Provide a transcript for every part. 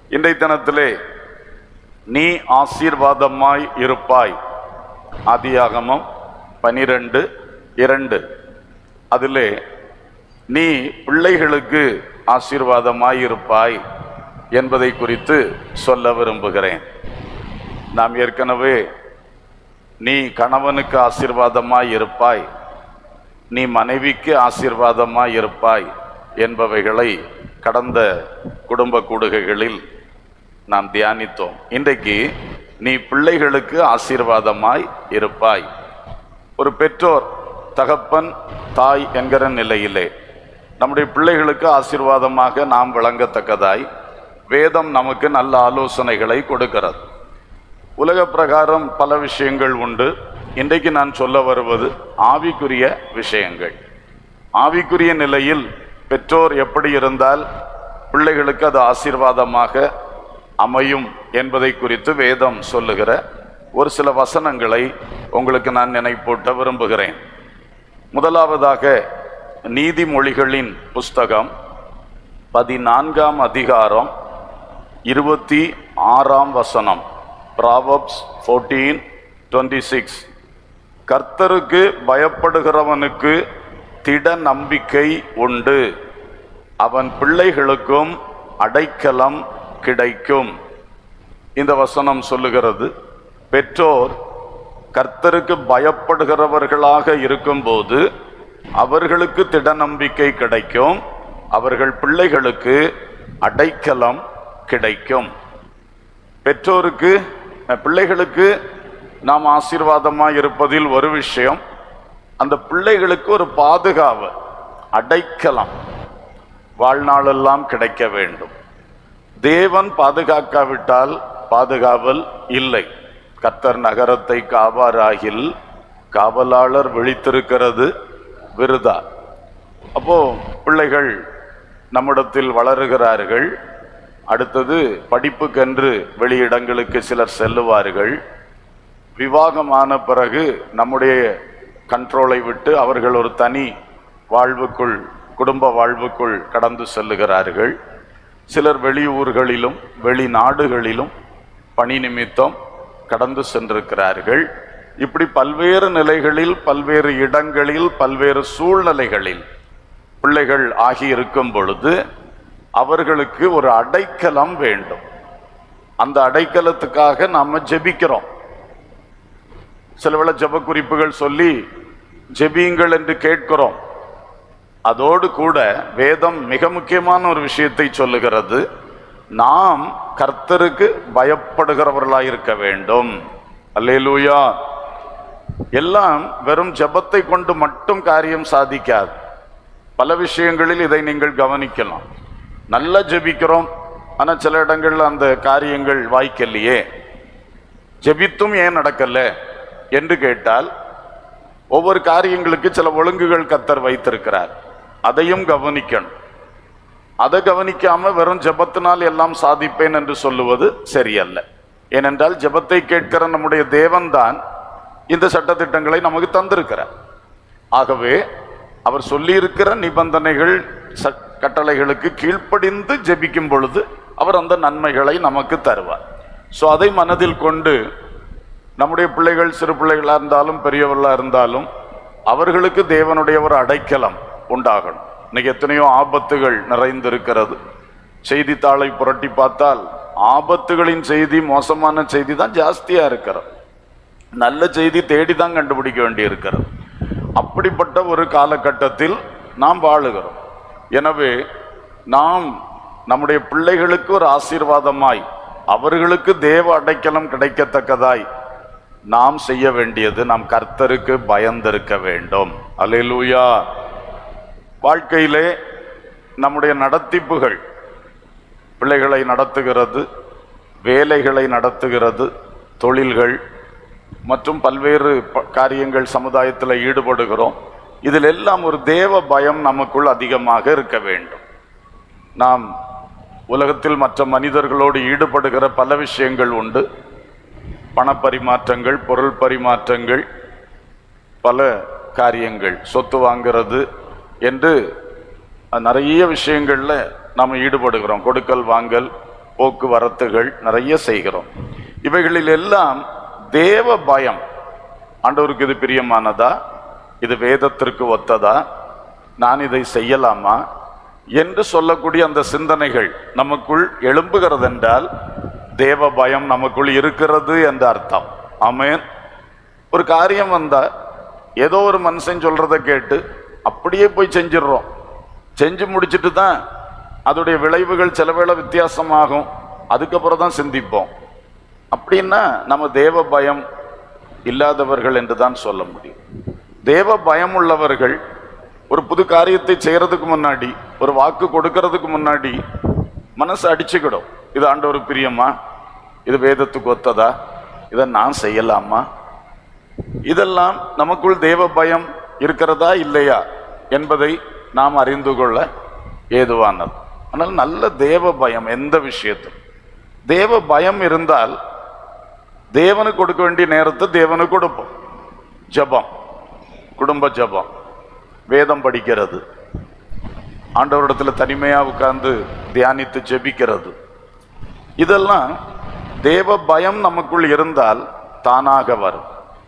இன்றைய தினத்திலே நீ ஆசீர்வாதமாய் இருப்பாய், ஆதியாகமம் 12:2. அதிலே நீ பிள்ளைகளுக்கு ஆசீர்வாதமாய் இருப்பாய் என்பதை குறித்து சொல்ல விரும்புகிறேன். நாம் ஏற்கனவே நீ கணவனுக்கு ஆசீர்வாதமாய் இருப்பாய், நீ மனைவிக்கு ஆசீர்வாதமாய் இருப்பாய் என்பவைகளை கடந்த குடும்ப கூடுகைகளில் நாம் தியானித்தோம். இன்றைக்கு நீ பிள்ளைகளுக்கு ஆசீர்வாதமாய் இருப்பாய். ஒரு பெற்றோர், தகப்பன், தாய் என்கிற நிலையிலே நம்முடைய பிள்ளைகளுக்கு ஆசீர்வாதமாக நாம் விளங்கத்தக்கதாய் வேதம் நமக்கு நல்ல ஆலோசனைகளை கொடுக்கிறது. உலக பிரகாரம் பல விஷயங்கள் உண்டு. இன்றைக்கு நான் சொல்ல வருவது ஆவிக்குரிய விஷயங்கள். ஆவிக்குரிய நிலையில் பெற்றோர் எப்படி இருந்தால் பிள்ளைகளுக்கு அது ஆசீர்வாதமாக அமையும் என்பதை குறித்து வேதம் சொல்லுகிற ஒரு சில வசனங்களை உங்களுக்கு நான் நினைப்பூட்ட விரும்புகிறேன். முதலாவதாக நீதிமொழிகளின் புஸ்தகம் 14ஆம் அதிகாரம் 26ஆம் வசனம். Proverbs 14:26. கர்த்தருக்கு பயப்படுகிறவனுக்கு திட நம்பிக்கை உண்டு, அவன் பிள்ளைகளுக்கும் அடைக்கலம் கிடைக்கும். இந்த வசனம் சொல்லுகிறது, பெற்றோர் கர்த்தருக்கு பயப்படுகிறவர்களாக இருக்கும்போது அவர்களுக்கு திட நம்பிக்கை கிடைக்கும், அவர்கள் பிள்ளைகளுக்கு அடைக்கலம் கிடைக்கும். பெற்றோருக்கு, பிள்ளைகளுக்கு நாம் ஆசீர்வாதமாக இருப்பதில் ஒரு விஷயம், அந்த பிள்ளைகளுக்கு ஒரு பாதுகாப்பு, அடைக்கலம் வாழ்நாளெல்லாம் கிடைக்க வேண்டும். தேவன் பாதுகாக்காவிட்டால் பாதுகாவல் இல்லை. கர்த்தர் நகரத்தை காவாராகில் காவலாளர் விழித்திருக்கிறது விருதா. அப்போ பிள்ளைகள் நம்மிடத்தில் வளருகிறார்கள். அடுத்தது படிப்புக்கென்று வெளியிடங்களுக்கு சிலர் செல்லுவார்கள். விவாகமான பிறகு நம்முடைய கண்ட்ரோலை விட்டு அவர்கள் ஒரு தனி வாழ்வுக்குள், குடும்ப வாழ்வுக்குள் கடந்து செல்லுகிறார்கள். சிலர் வெளியூர்களிலும் வெளிநாடுகளிலும் பணி நிமித்தம் கடந்து சென்றிருக்கிறார்கள். இப்படி பல்வேறு நிலைகளில், பல்வேறு இடங்களில், பல்வேறு சூழ்நிலைகளில் பிள்ளைகள் ஆகியிருக்கும் பொழுது அவர்களுக்கு ஒரு அடைக்கலம் வேண்டும். அந்த அடைக்கலத்துக்காக நாம் ஜெபிக்கிறோம். சிலவேளை ஜெப குறிப்புகள் சொல்லி ஜெபியுங்கள் என்று கேட்கிறோம். அதோடு கூட வேதம் மிக முக்கியமான ஒரு விஷயத்தை சொல்லுகிறது, நாம் கர்த்தருக்கு பயப்படுகிறவர்களாய் இருக்க வேண்டும். அல்லேலூயா. எல்லாம் வெறும் ஜெபத்தை கொண்டு மட்டும் காரியம் சாதிக்காது. பல விஷயங்களில் இதை நீங்கள் கவனிக்கலாம். நல்லா ஜெபிக்கிறோம், ஆனால் சில இடங்கள்ல அந்த காரியங்கள் வாய்க்கலையே, ஜெபித்தும் ஏன் நடக்கல என்று கேட்டால், ஒவ்வொரு காரியங்களுக்கு சில ஒழுங்குகள் கர்த்தர் வைத்திருக்கிறார். அதையும் கவனிக்கணும். அதை கவனிக்காம வெறும் ஜெபத்தினால் எல்லாம் சாதிப்பேன் என்று சொல்லுவது சரியல்ல. ஏனென்றால் ஜெபத்தை கேட்கிற நம்முடைய தேவன்தான் இந்த சட்டத்திட்டங்களை நமக்கு தந்திருக்கிறார். ஆகவே அவர் சொல்லியிருக்கிற நிபந்தனைகள், கட்டளைகளுக்கு கீழ்ப்படிந்து ஜெபிக்கும் பொழுது அவர் அந்த நன்மைகளை நமக்கு தருவார். ஸோ அதை மனதில் கொண்டு நம்முடைய பிள்ளைகள், சிறு பிள்ளைகளாக இருந்தாலும் பெரியவர்களாக இருந்தாலும், அவர்களுக்கு தேவனுடைய ஒரு அடைக்கலம் உண்டாகணும். இன்னைக்கு எத்தனையோ ஆபத்துகள் நிறைந்திருக்கிறது. செய்தித்தாளை புரட்டி பார்த்தால் ஆபத்துகளின் செய்தி, மோசமான செய்தி தான் ஜாஸ்தியா இருக்கிறது. நல்ல செய்தி தேடி தான் கண்டுபிடிக்க வேண்டி இருக்கிறது. அப்படிப்பட்ட ஒரு காலகட்டத்தில் நாம் வாழுகிறோம். எனவே நாம் நம்முடைய பிள்ளைகளுக்கு ஒரு ஆசீர்வாதமாய், அவர்களுக்கு தேவ அடைக்கலம் கிடைக்கத்தக்கதாய் நாம் செய்ய வேண்டியது, நாம் கர்த்தருக்கு பயந்திருக்க வேண்டும். அல்லேலூயா. வாழ்க்கையிலே நம்முடைய நடத்திப்புகள், பிள்ளைகளை நடத்துகிறது, வேலைகளை நடத்துகிறது, தொழில்கள் மற்றும் பல்வேறு காரியங்கள் சமுதாயத்தில் ஈடுபடுகிறோம். இதில் எல்லாம் ஒரு தேவ பயம் நமக்குள் அதிகமாக இருக்க வேண்டும். நாம் உலகத்தில் மற்ற மனிதர்களோடு ஈடுபடுகிற பல விஷயங்கள் உண்டு. பணப்பரிமாற்றங்கள், பொருள் பரிமாற்றங்கள், பல காரியங்கள், சொத்து வாங்கிறது என்று நிறைய விஷயங்களில் நாம் ஈடுபடுகிறோம். கொடுக்கல் வாங்கல் போக்குவரத்துகள் நிறைய செய்கிறோம். இவைகளில் எல்லாம் தேவ பயம், ஆண்டவருக்கு இது பிரியமானதா, இது வேதத்திற்கு ஒத்ததா, நான் இதை செய்யலாமா என்று சொல்லக்கூடிய அந்த சிந்தனைகள் நமக்குள் எழும்புகிறது என்றால் தேவ பயம் நமக்குள் இருக்கிறது என்ற அர்த்தம். ஆமென். ஒரு காரியம் வந்தா ஏதோ ஒரு மனுஷன் சொல்றதை கேட்டு அப்படியே போய் செஞ்சிடறோம். செஞ்சு முடிச்சுட்டு தான் அதோடைய விளைவுகள் சில வேளை வித்தியாசமாகும், அதுக்கப்புறம் தான் சிந்திப்போம். அப்படின்னா நம்ம தேவ பயம் இல்லாதவர்கள் என்று தான் சொல்ல முடியும். தேவ பயம் உள்ளவர்கள் ஒரு புது காரியத்தை செய்யறதுக்கு முன்னாடி, ஒரு வாக்கு கொடுக்கறதுக்கு முன்னாடி மனசு அடிச்சுக்கிடும். இது ஆண்டவர் பிரியமா, இது வேதத்துக்கு ஒத்ததா, இதை நான் செய்யலாமா, இதெல்லாம் நமக்குள் தேவ பயம் இருக்கிறதா இல்லையா என்பதை நாம் அறிந்து கொள்ள ஏதுவானது. ஆனால் நல்ல தேவ பயம், எந்த விஷயத்தும் தேவ பயம் இருந்தால் தேவனுக்கு கொடுக்க வேண்டிய நேரத்தை தேவனுக்கு கொடுப்போம். ஜபம், குடும்ப ஜபம், வேதம் படிக்கிறது, ஆண்டவரிடத்துல தனிமையா உட்கார்ந்து தியானித்து ஜெபிக்கிறது, இதெல்லாம் தேவ பயம் நமக்குள் இருந்தால் தானாக வரும்.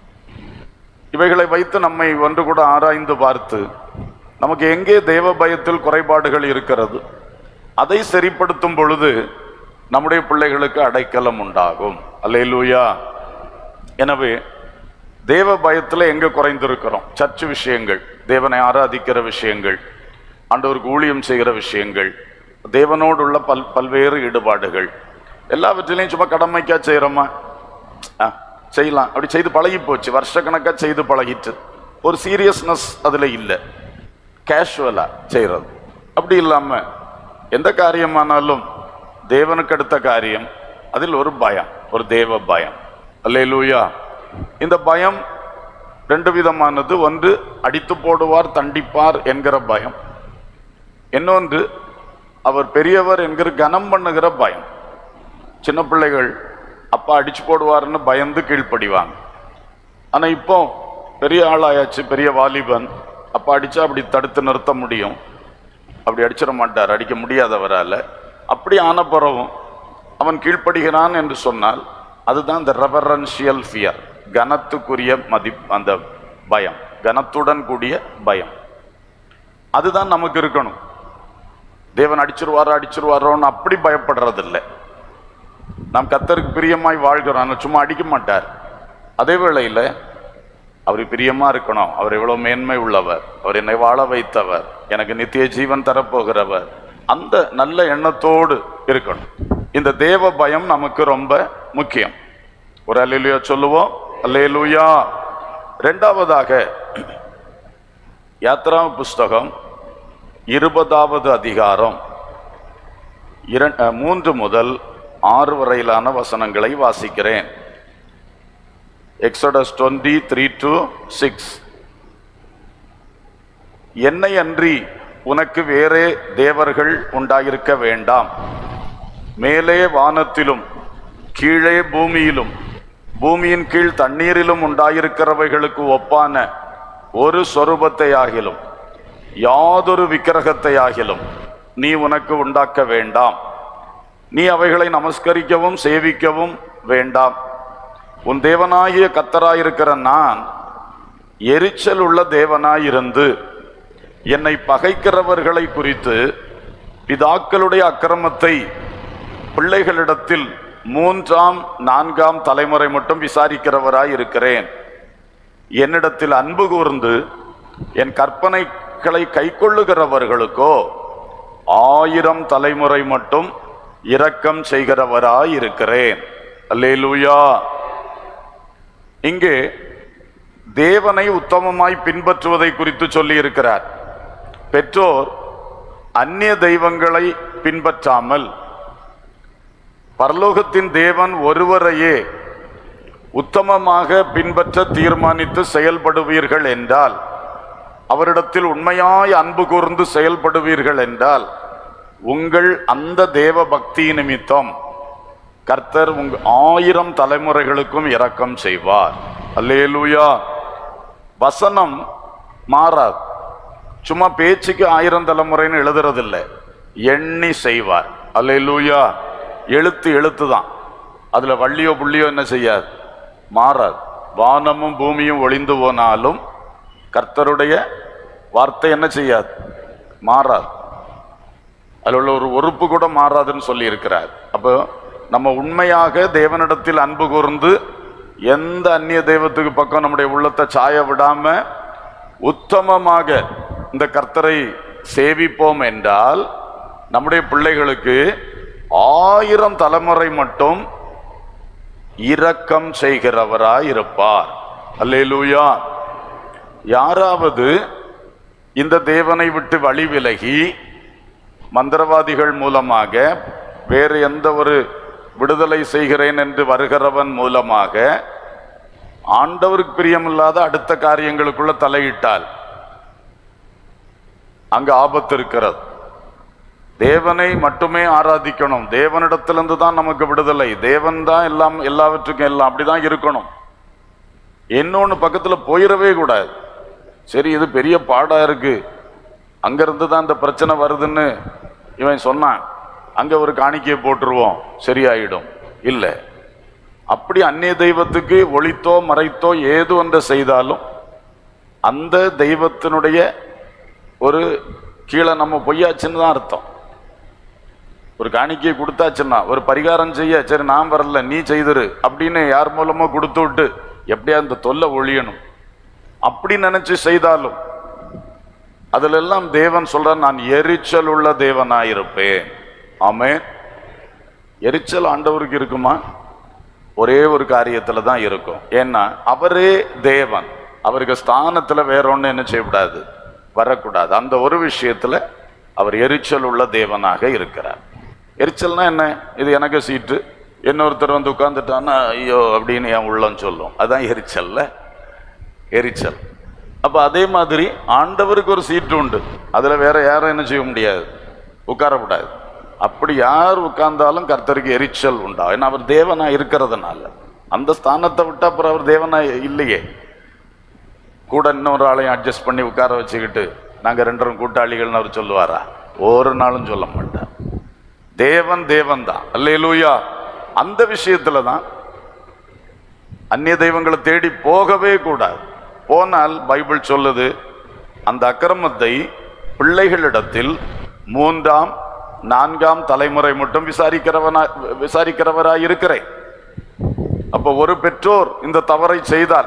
இவைகளை வைத்து நம்மை ஒன்று கூட ஆராய்ந்து பார்த்து நமக்கு எங்கே தேவ பயத்தில் குறைபாடுகள் இருக்கிறது, அதை சரிப்படுத்தும் பொழுது நம்முடைய பிள்ளைகளுக்கு அடைக்கலம் உண்டாகும். அல்லேலூயா. எனவே தேவ பயத்தில் எங்க குறைந்திருக்கிறோம்? சர்ச் விஷயங்கள், தேவனை ஆராதிக்கிற விஷயங்கள், ஆண்டவருக்கு ஊழியம் செய்கிற விஷயங்கள், தேவனோடு உள்ள பல்வேறு ஈடுபாடுகள், எல்லாவற்றிலையும் சும்மா கடமைக்கா செய்யறோமா? செய்யலாம், அப்படி செய்து பழகி போச்சு, வருஷ கணக்கா செய்து பழகிட்டு ஒரு சீரியஸ்னஸ் அதுல இல்லை, கேஷுவலா செய்யறது. அப்படி இல்லாம எந்த காரியமானாலும் தேவனுக்கு அடுத்த காரியம், அதில் ஒரு பயம், ஒரு தேவ பயம். அல்லேலூயா. இந்த பயம் ரெண்டு விதமானது. ஒன்று அடித்து போடுவார் தண்டிப்பார் என்கிற பயம், இன்னொன்று அவர் பெரியவர் என்கிற கனம் பண்ணுகிற பயம். சின்ன பிள்ளைகள் அப்பா அடிச்சு போடுவார்னு பயந்து கீழ்ப்படிவாங்க. ஆனா இப்போ பெரிய ஆளாயாச்சு, பெரிய வாலிபன், அப்பா அடிச்சா அப்படி தடுத்து நிறுத்த முடியும், அப்படி அடிச்சிட மாட்டார், அடிக்க முடியாதவரால். அப்படி ஆன பிறகும் அவன் கீழ்ப்படுகிறான் என்று சொன்னால் அதுதான் இந்த ரெவரன்ஷியல் ஃபியர், கனத்துக்குரிய அந்த பயம், கனத்துடன் கூடிய பயம். அதுதான் நமக்கு இருக்கணும். தேவன் அடிச்சிருவாரோன்னு அப்படி பயப்படுறதில்லை. நாம் கர்த்தருக்கு பிரியமாய் வாழ்கிறோம், சும்மா அடிக்க மாட்டார். அதே வேளையில் அவர் பிரியமா இருக்கணும், அவர் எவ்வளவு மேன்மை உள்ளவர், அவர் என்னை வாழ வைத்தவர், எனக்கு நித்திய ஜீவன் தரப்போகிறவர், அந்த நல்ல எண்ணத்தோடு இருக்கணும். இந்த தேவ பயம் நமக்கு ரொம்ப முக்கியம். ஒரு அல்லேலூயா சொல்லுவோம். அல்லேலூயா. இரண்டாவதாக யாத்ரா புஸ்தகம் 20வது அதிகாரம் 3 முதல் 6 வரையிலான வசனங்களை வாசிக்கிறேன். எக்ஸோடஸ் 20:3-6. என்னை அன்றி உனக்கு வேறே தேவர்கள் உண்டாயிருக்க வேண்டாம். மேலே வானத்திலும் கீழே பூமியிலும் பூமியின் கீழ் தண்ணீரிலும் உண்டாயிருக்கிறவைகளுக்கு ஒப்பான ஒரு சொரூபத்தை ஆகிலும் யாதொரு விக்கிரகத்தை ஆகிலும் நீ உனக்கு உண்டாக்க வேண்டாம். நீ அவைகளை நமஸ்கரிக்கவும் சேவிக்கவும் வேண்டாம். உன் தேவனாகிய கர்த்தராயிருக்கிற நான் எரிச்சல் உள்ள தேவனாயிருந்து என்னை பகைக்கிறவர்களை குறித்து பிதாக்களுடைய அக்கிரமத்தை பிள்ளைகளிடத்தில் 3ஆம் 4ஆம் தலைமுறை மட்டும் விசாரிக்கிறவராய் இருக்கிறேன். என்னிடத்தில் அன்பு கூர்ந்து என் கற்பனைகளை கைக்கொள்ளுகிறவர்களுக்கோ 1000 தலைமுறை மட்டும் இரக்கம் செய்கிறவராய் இருக்கிறேன். அல்லேலூயா. இங்கே தேவனை உத்தமமாய் பின்பற்றுவதை குறித்து சொல்லி இருக்கிறார். பெற்றோர் அந்நிய தெய்வங்களை பின்பற்றாமல் பரலோகத்தின் தேவன் ஒருவரையே உத்தமமாக பின்பற்ற தீர்மானித்து செயல்படுவீர்கள் என்றால், அவரிடத்தில் உண்மையாய் அன்பு கூர்ந்து செயல்படுவீர்கள் என்றால், உங்கள் அந்த தேவ பக்தி நிமித்தம் கர்த்தர் 1000 தலைமுறைகளுக்கும் இரக்கம் செய்வார். அல்லேலூயா. வசனம் மாறாது. சும்மா பேச்சுக்கு 1000 தலைமுறைன்னு எழுதுறதில்லை, எண்ணி செய்வார். அல்லேலூயா. எழுத்து எழுத்து தான். அதுல வள்ளியோ புள்ளியோ என்ன செய்யாது, மாறாது. வானமும் பூமியும் ஒளிந்து போனாலும் கர்த்தருடைய வார்த்தை என்ன செய்யாது, மாறாது. அதில் உள்ள ஒரு உறுப்பு கூட மாறாதுன்னு சொல்லி இருக்கிறார். அப்போ நம்ம உண்மையாக தேவனிடத்தில் அன்பு கூர்ந்து எந்த அந்நிய தெய்வத்துக்கு பக்கம் நம்முடைய உள்ளத்தை சாய விடாம உத்தமமாக இந்த கர்த்தரை சேவிப்போம் என்றால் நம்முடைய பிள்ளைகளுக்கு 1000 தலைமுறை மட்டும் இரக்கம் செய்கிறவராய் இருப்பார். அல்லேலூயா. யாராவது இந்த தேவனை விட்டு வழி விலகி மந்திரவாதிகள் மூலமாக வேறு எந்த ஒரு விடுதலை செய்கிறேன் என்று வருகிறவன் மூலமாக ஆண்டவருக்கு பிரியமில்லாத அடுத்த காரியங்களுக்குள்ள தலையிட்டால் அங்கு ஆபத்து இருக்கிறது. தேவனை மட்டுமே ஆராதிக்கணும். தேவனிடத்திலிருந்து தான் நமக்கு விடுதலை. தேவன் தான் எல்லாம், எல்லாவற்றுக்கும் எல்லாம். அப்படிதான் இருக்கணும். இன்னொன்னு பக்கத்துல போயிடவே கூடாது. சரி, இது பெரிய பாடா இருக்கு, அங்கிருந்து தான் இந்த பிரச்சனை வருதுன்னு இவன் சொன்னான், அங்க ஒரு காணிக்கையை போட்டுருவோம், சரியாயிடும். இல்லை, அப்படி அந்நிய தெய்வத்துக்கு ஒளித்தோ மறைத்தோ ஏது ஒன்றை செய்தாலும் அந்த தெய்வத்தினுடைய ஒரு கீழே நம்ம பொய்யாச்சுன்னு தான் அர்த்தம். ஒரு காணிக்கையை கொடுத்தாச்சுன்னா, ஒரு பரிகாரம் செய்ய, சரி நான் வரல நீ செய்திரு அப்படின்னு யார் மூலமோ கொடுத்து விட்டு எப்படியா இந்த தொல்லை ஒழியணும் அப்படி நினைச்சு செய்தாலும் அதுல எல்லாம் தேவன் சொல்ற, நான் எரிச்சல் உள்ள தேவனாயிருப்பேன். ஆமென். எரிச்சல் ஆண்டவருக்கு இருக்குமா? ஒரே ஒரு காரியத்துல தான் இருக்கும். ஏன்னா அவரே தேவன். அவருக்கு ஸ்தானத்துல வேற ஒண்ணு என்ன செய்யக்கூடாது, வரக்கூடாது. அந்த ஒரு விஷயத்துல அவர் எரிச்சல் உள்ள தேவனாக இருக்கிறார். எரிச்சல்னா என்ன? இது எனக்கு சீட்டு, இன்னொருத்தர் வந்து உட்கார்ந்துட்டான்னா ஐயோ அப்படின்னு என் உள்ளம் சொல்லும். அதான் எரிச்சல்ல, எரிச்சல். அப்ப அதே மாதிரி ஆண்டவருக்கு ஒரு சீட்டு உண்டு, அதுல வேற யாரும் என்ன செய்ய முடியாது, உட்காரக்கூடாது. அப்படி யார் உட்கார்ந்தாலும் கர்த்தருக்கு எரிச்சல் உண்டா. ஏன்னா அவர் தேவனா இருக்கிறதுனால. அந்த ஸ்தானத்தை விட்டு அப்புறம் அவர் தேவனா இல்லையே. கூட இன்னொரு ஆளையும் அட்ஜஸ்ட் பண்ணி உட்கார வச்சுக்கிட்டு நாங்க 2 கூட்டாளிகள்னு அவர் சொல்லுவாரா? ஒரு நாளும் சொல்ல மாட்டார். தேவன் தேவன் தான். அல்லேலூயா. அந்த விஷயத்துல தான் அந்நிய தெய்வங்களை தேடி போகவே கூடாது. போனால் பைபிள் சொல்லுது, அந்த அக்கிரமத்தை பிள்ளைகளிடத்தில் 3ஆம் 4ஆம் தலைமுறை மட்டும் விசாரிக்கிறவராய் இருக்கிறேன். அப்ப ஒரு பெற்றோர் இந்த தவறை செய்தால்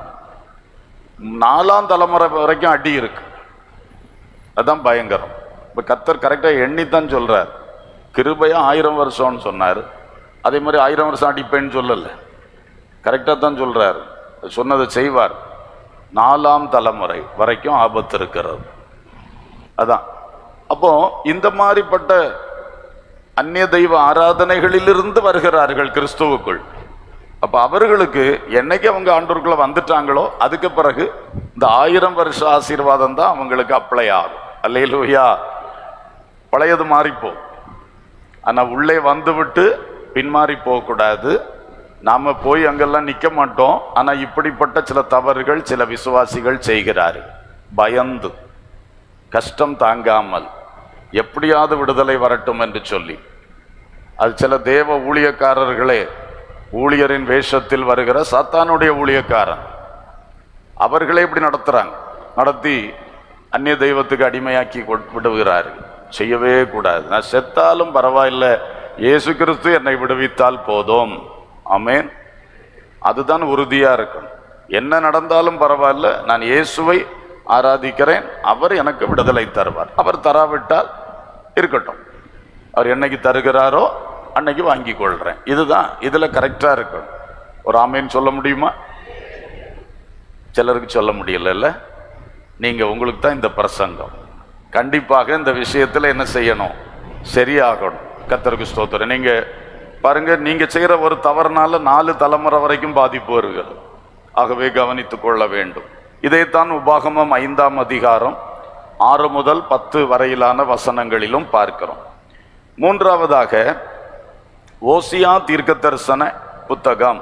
4ஆம் தலைமுறை வரைக்கும் அடி இருக்கு. அதான் பயங்கரம். இப்ப கர்த்தர் கரெக்டா எண்ணித்தான் சொல்றார். கிருபையா 1000 வருஷம்னு சொன்னார். அதே மாதிரி 1000 வருஷம் அடிப்பேன்னு சொல்லல, கரெக்டா தான் சொல்றார். சொன்னதை செய்வார். 4ஆம் தலைமுறை வரைக்கும் ஆபத்து இருக்கிறது. அதான். அப்போ இந்த மாதிரிப்பட்ட அந்நிய தெய்வ ஆராதனைகளிலிருந்து வருகிறார்கள் கிறிஸ்துவுக்குள். அப்ப அவர்களுக்கு என்னைக்கு அவங்க ஆண்டவருக்குள்ள வந்துட்டாங்களோ அதுக்கு பிறகு இந்த 1000 வருஷ ஆசீர்வாதம் தான் அவங்களுக்கு அப்ளை ஆகும். அல்லேலூயா. பழையது மாறிப்போம். ஆனா உள்ளே வந்து விட்டு பின்மாறி போகக்கூடாது. நாம போய் அங்கெல்லாம் நிக்க மாட்டோம். ஆனா இப்படிப்பட்ட சில தவறுகள் சில விசுவாசிகள் செய்கிறார்கள். பயந்து, கஷ்டம் தாங்காமல், எப்படியாவது விடுதலை வரட்டும் என்று சொல்லி. அது சில தேவ ஊழியக்காரர்களே, ஊழியரின் வேஷத்தில் வருகிற சாத்தானுடைய ஊழியக்காரன், அவர்களே இப்படி நடத்துறாங்க. நடத்தி அந்நிய தெய்வத்துக்கு அடிமையாக்கி விடுகிறார்கள். செய்யவே கூடாது. நான் செத்தாலும் பரவாயில்லை, இயேசு கிறிஸ்து என்னை விடுவித்தால் போதும். ஆமென். அதுதான் உறுதியா இருக்கணும். என்ன நடந்தாலும் பரவாயில்ல, நான் இயேசுவை ஆராதிக்கிறேன், அவர் எனக்கு விடுதலை தருவார். அவர் தராவிட்டால் இருக்கட்டும், அவர் என்னைக்கு தருகிறாரோ அன்னைக்கு வாங்கி கொள்றேன். இதுதான் இதுல கரெக்டா இருக்கணும். ஒரு ஆமேன் சொல்ல முடியுமா? சிலருக்கு சொல்ல முடியல. நீங்க உங்களுக்கு தான் இந்த பிரசங்கம். கண்டிப்பாக இந்த விஷயத்துல என்ன செய்யணும், சரியாகணும். கர்த்தருக்கு ஸ்தோத்திரம். நீங்க பாருங்க, நீங்க செய்யற ஒரு தவறுனால 4 தலைமுறை வரைக்கும் பாதிப்பு வருகிறது. ஆகவே கவனித்துக் கொள்ள வேண்டும். இதைத்தான் உபாகமம் 5ஆம் அதிகாரம் 6 முதல் 10 வரையிலான வசனங்களிலும் பார்க்கிறோம். 3ஆவதாக ஓசியா தீர்க்க தரிசன புத்தகம்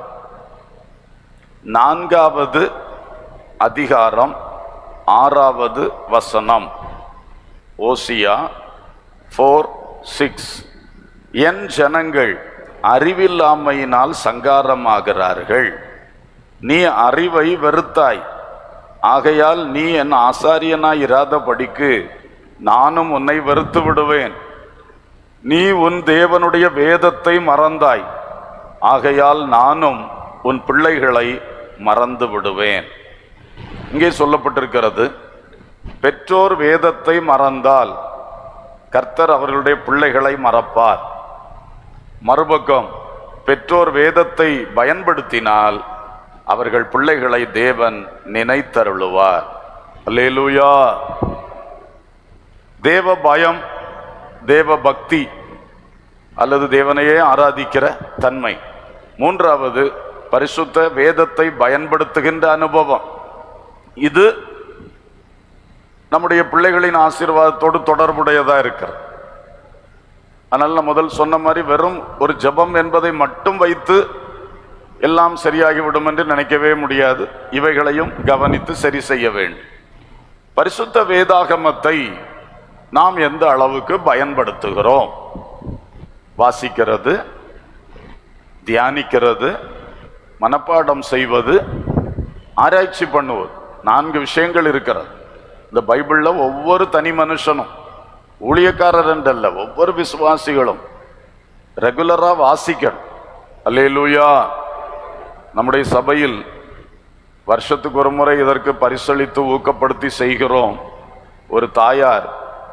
4வது அதிகாரம் 6வது வசனம். ஓசியா 4:6. என் ஜனங்கள் அறிவில்லாமையினால் சங்காரமாகிறார்கள். நீ அறிவை வெறுத்தாய், ஆகையால் நீ என் ஆசாரியனாய் இராதபடிக்கு நானும் உன்னை வெறுத்து விடுவேன். நீ உன் தேவனுடைய வேதத்தை மறந்தாய், ஆகையால் நானும் உன் பிள்ளைகளை மறந்து விடுவேன். இங்கே சொல்லப்பட்டிருக்கிறது, பெற்றோர் வேதத்தை மறந்தால் கர்த்தர் அவர்களுடைய பிள்ளைகளை மறப்பார். மறுபக்கம் பெற்றோர் வேதத்தை பயன்படுத்தினால் அவர்கள் பிள்ளைகளை தேவன் நினைத்தருளுவார். அல்லேலூயா. தேவ பயம், தேவ பக்தி அல்லது தேவனையே ஆராதிக்கிற தன்மை. மூன்றாவது, பரிசுத்த வேதத்தை பயன்படுத்துகின்ற அனுபவம். இது நம்முடைய பிள்ளைகளின் ஆசீர்வாதத்தோடு தொடர்புடையதா இருக்கிறது. அதனால நான் முதல் சொன்ன மாதிரி வெறும் ஒரு ஜெபம் என்பதை மட்டும் வைத்து எல்லாம் சரியாகிவிடும் என்று நினைக்கவே முடியாது. இவைகளையும் கவனித்து சரி செய்ய வேண்டும். பரிசுத்த வேதாகமத்தை நாம் எந்த அளவுக்கு பயன்படுத்துகிறோம்? வாசிக்கிறது, தியானிக்கிறது, மனப்பாடம் செய்வது, ஆராய்ச்சி பண்ணுவது, 4 விஷயங்கள் இருக்கிறது. இந்த பைபிள்ல ஒவ்வொரு தனி மனுஷனும், ஊழியக்காரர் என்றல்ல, ஒவ்வொரு விசுவாசிகளும் ரெகுலரா வாசிக்கணும். அல்லேலூயா. நம்முடைய சபையில் வருஷத்துக்கு ஒரு முறை இதற்கு பரிசளித்து ஊக்கப்படுத்தி செய்கிறோம். ஒரு தாயார்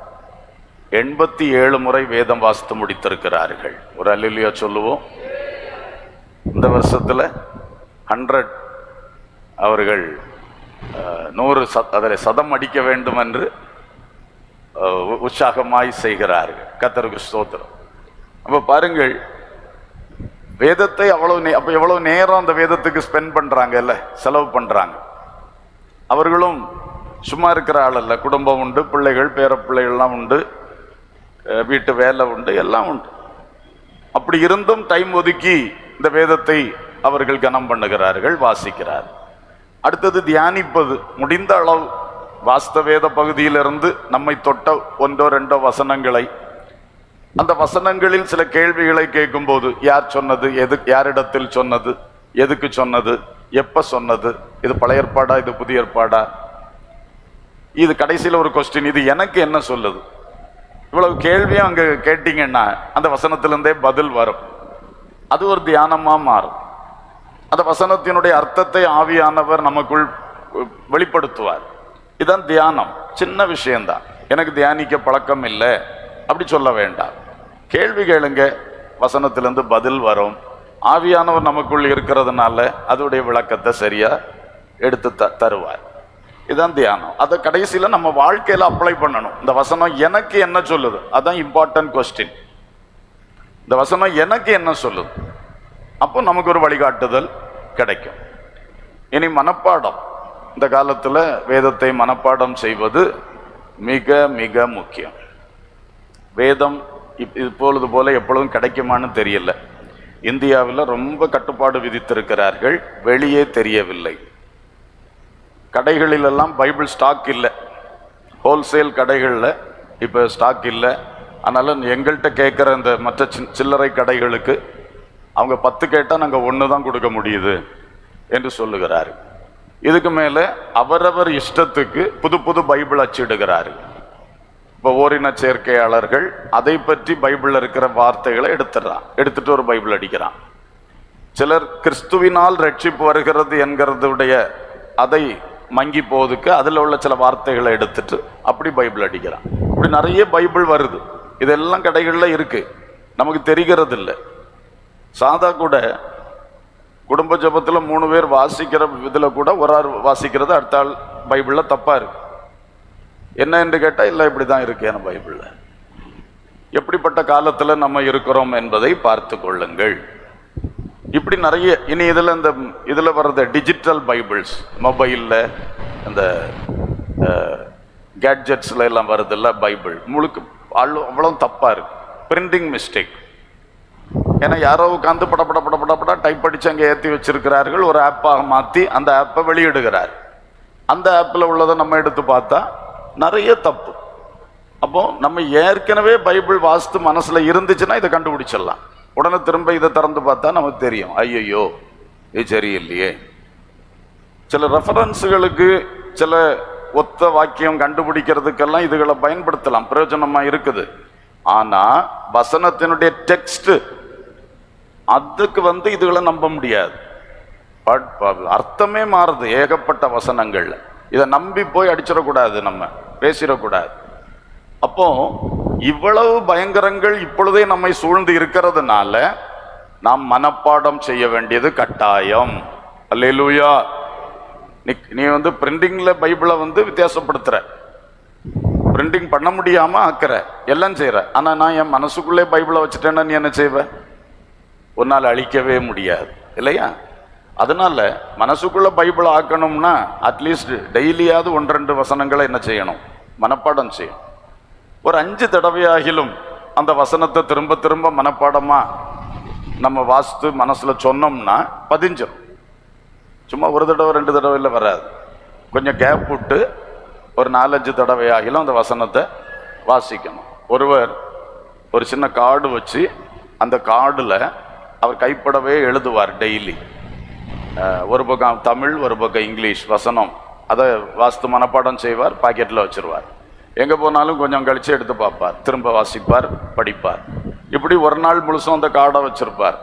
87 முறை வேதம் வாசித்து முடித்திருக்கிறார்கள். ஒரு அல்லேலூயா சொல்லுவோம். இந்த வருஷத்துல 100 அவர்கள் 100 அதில் சதம் அடிக்க வேண்டும் என்று உற்சாகமாய் செய்கிறார்கள். கர்த்தருக்கு ஸ்தோத்திரம். அப்ப பாருங்கள், வேதத்தை அப்ப எவ்வளவு நேரம் அந்த வேதத்துக்கு ஸ்பெண்ட் பண்றாங்கல்ல, செலவு பண்றாங்க. அவர்களும் சும்மா இருக்கிற ஆள் அல்ல. குடும்பம் உண்டு, பிள்ளைகள், பேர பிள்ளைகள்லாம் உண்டு, வீட்டு வேலை உண்டு, எல்லாம் உண்டு. அப்படி இருந்தும் டைம் ஒதுக்கி இந்த வேதத்தை அவர்கள் கனம் பண்ணுகிறார்கள், வாசிக்கிறார். அடுத்தது தியானிப்பது. முடிந்த அளவு வாஸ்த வேத பகுதியிலிருந்து நம்மை தொட்ட 1-2 வசனங்களை, அந்த வசனங்களில் சில கேள்விகளை கேட்கும் போது, யார் சொன்னது, யாரிடத்தில் சொன்னது, எதுக்கு சொன்னது, எப்ப சொன்னது, இது பழைய ஏற்பாடா, இது புதிய ஏற்பாடா, இது கடைசியில் ஒரு கொஸ்டின், இது எனக்கு என்ன சொல்லுது. இவ்வளவு கேள்வியும் அங்க கேட்டீங்கன்னா அந்த வசனத்திலிருந்தே பதில் வரும். அது ஒரு தியானமா மாறும். அந்த வசனத்தினுடைய அர்த்தத்தை ஆவியானவர் நமக்குள் வெளிப்படுத்துவார். இதுதான் தியானம். சின்ன விஷயம்தான். எனக்கு தியானிக்க பழக்கம் இல்லை அப்படி சொல்ல வேண்டாம். கேள்வி கேளுங்க, வசனத்திலிருந்து பதில் வரும். ஆவியானவர் நமக்குள் இருக்கிறதுனால அதோடைய விளக்கத்தை சரியா எடுத்து தருவார். இதுதான் தியானம். அதை கடைசியில நம்ம வாழ்க்கையில அப்ளை பண்ணணும். இந்த வசனம் எனக்கு என்ன சொல்லுது, அதான் இம்பார்ட்டன்ட் கொஸ்டின். இந்த வசனம் எனக்கு என்ன சொல்லுது, அப்போ நமக்கு ஒரு வழிகாட்டுதல் கிடைக்கும். இனி மனப்பாடம். இந்த காலத்துல வேதத்தை மனப்பாடம் செய்வது மிக மிக முக்கியம். வேதம் இப்பொழுது போல எப்பொழுதும் கிடைக்குமான்னு தெரியல. இந்தியாவில் ரொம்ப கட்டுப்பாடு விதித்திருக்கிறார்கள், வெளியே தெரியவில்லை. கடைகளிலெல்லாம் பைபிள் ஸ்டாக் இல்லை. ஹோல்சேல் கடைகளில் இப்போ ஸ்டாக் இல்லை. அதனால எங்கள்கிட்ட கேட்குற இந்த மற்ற சில்லறை கடைகளுக்கு அவங்க 10 கேட்டால் நாங்கள் 1 தான் கொடுக்க முடியுது என்று சொல்லுகிறார். இதுக்கு மேலே அவரவர் இஷ்டத்துக்கு புது புது பைபிள் அச்சிடுகிறார்கள். இப்போ ஓரின சேர்க்கையாளர்கள் அதை பற்றி பைபிளில் இருக்கிற வார்த்தைகளை எடுத்துட்டு ஒரு பைபிள் அடிக்கிறான். சிலர் கிறிஸ்துவினால் ரட்சிப்பு வருகிறது என்கிறதுடைய அதை மங்கி போவதுக்கு அதில் உள்ள சில வார்த்தைகளை எடுத்துட்டு அப்படி பைபிள் அடிக்கிறான். இப்படி நிறைய பைபிள் வருது. இதெல்லாம் கடைகளில் இருக்கு, நமக்கு தெரிகிறது இல்லை. சாதா கூட குடும்ப ஜபத்தில் 3 பேர் வாசிக்கிற இதில் கூட ஒரு ஆள் வாசிக்கிறது அடுத்த ஆள் பைபிளில் தப்பா இருக்கு. என்ன என்று கேட்டால் இல்லை, இப்படி தான் இருக்கு என பைபிளில். எப்படிப்பட்ட காலத்தில் நம்ம இருக்கிறோம் என்பதை பார்த்து கொள்ளுங்கள். இப்படி நிறைய இனி இதில் வர்றது டிஜிட்டல் பைபிள்ஸ், மொபைலில் இந்த கேட்ஜெட்ஸில் எல்லாம் வருதில்ல பைபிள், முழுக்க அவ்வளோ தப்பாக இருக்கு. Printing mistake. ஏன்னா யாரோ உட்காந்து பட டைப் அடிச்சு அங்கே ஏற்றி வச்சிருக்கிறார்கள். ஒரு ஆப்பாக மாற்றி அந்த ஆப்பை வெளியிடுகிறார். அந்த ஆப்பில் உள்ளதை நம்ம எடுத்து பார்த்தா நிறைய தப்பு. அப்போ நம்ம ஏற்கனவே பைபிள் வாஸ்து மனசுல இருந்துச்சுன்னா இதை கண்டுபிடிச்சிடலாம். உடனே திரும்ப இதை திறந்து பார்த்தா நமக்கு தெரியும், ஐயோ இது சரியில்லையே. சில ரெஃபரன்ஸுகளுக்கு சில ஒத்த வாக்கியம் கண்டுபிடிக்கிறதுக்கெல்லாம் இதுகளை பயன்படுத்தலாம், பிரயோஜனமா இருக்குது. ஆனா வசனத்தினுடைய டெக்ஸ்ட் அதுக்கு இதுகளை நம்ப முடியாது. அர்த்தமே மாறுது ஏகப்பட்ட வசனங்கள்ல. இதை நம்பி போய் அடிச்சிடக்கூடாது, நம்ம பேசிடக்கூடாது. அப்போ இவ்வளவு பயங்கரங்கள் இப்பொழுதே நம்மை சூழ்ந்து இருக்கிறதுனால நாம் மனப்பாடம் செய்ய வேண்டியது கட்டாயம். அல்லேலூயா. நீ பிரிண்டிங்ல பைபிளை வித்தியாசப்படுத்துற, பிரிண்டிங் பண்ண முடியாம ஆக்குற, எல்லாம் செய்யற. ஆனா நான் என் மனசுக்குள்ளே பைபிளை வச்சுட்டேன்னா நீ என்ன செய்வ? ஒரு நாள் அழிக்கவே முடியாது இல்லையா? அதனால மனசுக்குள்ள பைபிள் ஆக்கணும்னா அட்லீஸ்ட் டெய்லியாவது 1-2 வசனங்களை என்ன செய்யணும்? மனப்பாடம் செய்யணும். ஒரு 5 தடவையாகிலும் அந்த வசனத்தை திரும்ப திரும்ப மனப்பாடமா நம்ம வாசித்து மனசுல சொன்னோம்னா பதிஞ்சிடும். சும்மா ஒரு தடவை 2 தடவையில் வராது. கொஞ்சம் கேப் விட்டு ஒரு 4-5 தடவையாகிலும் அந்த வசனத்தை வாசிக்கணும். ஒருவர் ஒரு சின்ன கார்டு வச்சு அந்த கார்டில் அவர் கைப்படவே எழுதுவார் டெய்லி. ஒரு பக்கம் தமிழ், ஒரு பக்கம் இங்கிலீஷ் வசனம். அதை வாசித்து மனப்பாடம் செய்வார், பாக்கெட்டில் வச்சிருவார். எங்கே போனாலும் கொஞ்சம் கழித்து எடுத்து பார்ப்பார், திரும்ப வாசிப்பார், படிப்பார். இப்படி ஒரு நாள் முழுசும் அந்த கார்டை வச்சிருப்பார்.